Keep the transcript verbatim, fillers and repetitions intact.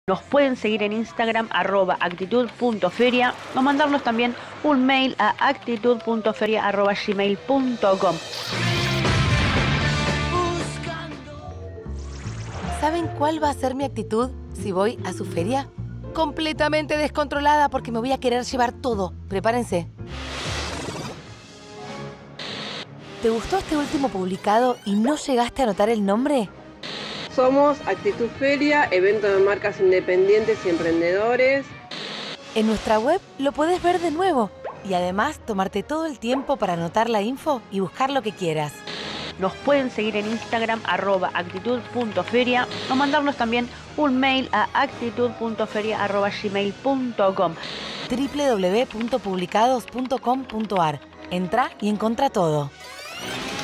Nos pueden seguir en Instagram, arroba actitud punto feria, o mandarnos también un mail a actitud punto feria arroba gmail punto com. ¿Saben cuál va a ser mi actitud si voy a su feria? Completamente descontrolada porque me voy a querer llevar todo. Prepárense. ¿Te gustó este último publicado y no llegaste a anotar el nombre? Somos Actitud Feria, evento de marcas independientes y emprendedores. En nuestra web lo podés ver de nuevo y además tomarte todo el tiempo para anotar la info y buscar lo que quieras. Nos pueden seguir en Instagram, arroba actitud punto feria, o mandarnos también un mail a actitud punto feria arroba gmail punto com. w w w punto publicados punto com punto a r. Entra y encontrá todo.